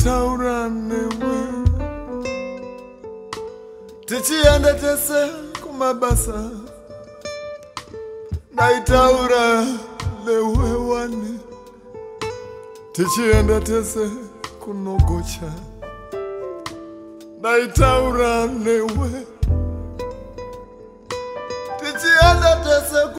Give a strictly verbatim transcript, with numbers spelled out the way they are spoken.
ndaitaura newe tichienda tese kumabasa ndaitaura newe wani tichienda tese kunogocha ndaitaura newe tichienda tese